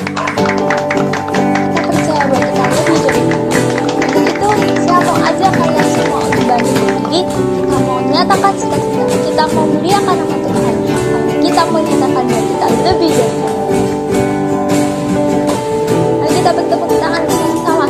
Kita percaya bahwa kita lebih dari pemenang. Untuk itu, saya mau ajak kalian semua untuk bangkit berdiri. Kita mau menyatakan cita-cita, kita mau muliakan nama Tuhan, karena kita menyatakan bahwa kita lebih dari pemenang. Mari kita bertepuk tangan bersama-sama.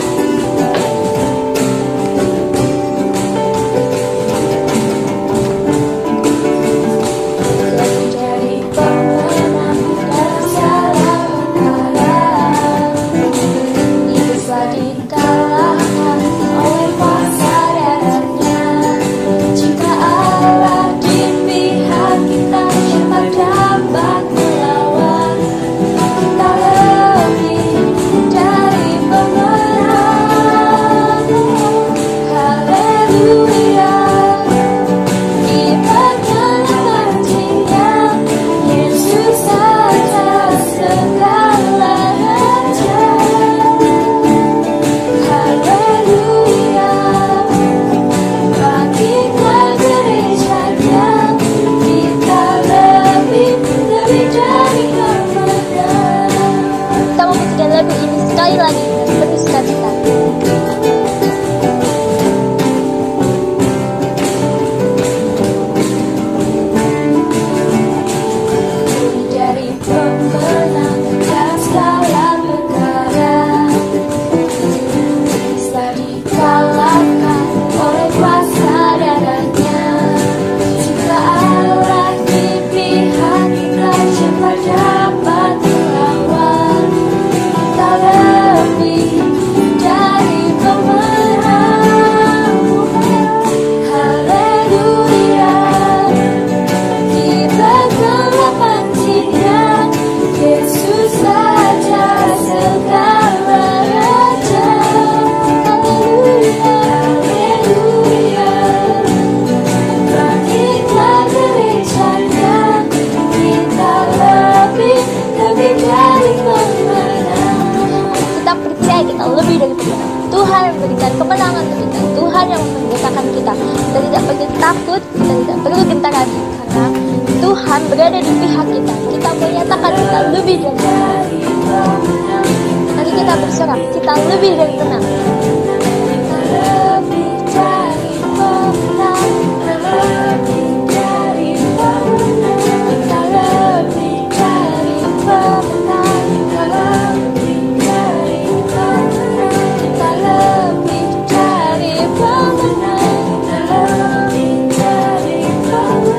Tuhan memberikan kemenangan untuk kita. Tuhan yang memerdekakan kita. Kita tidak perlu takut, kita tidak perlu gentar hati, karena Tuhan berada di pihak kita. Kita menyatakan kita lebih dari pemenang. Mari kita berserah, kita lebih dari pemenang.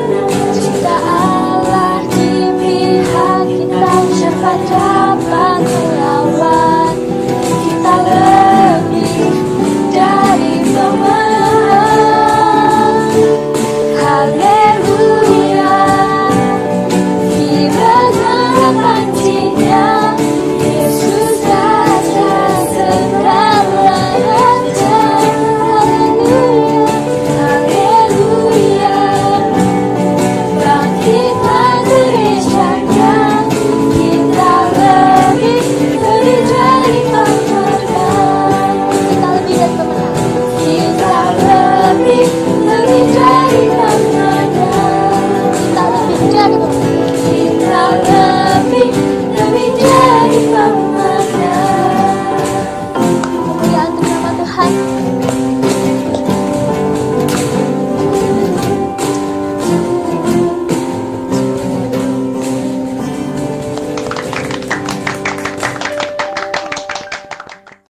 Dapat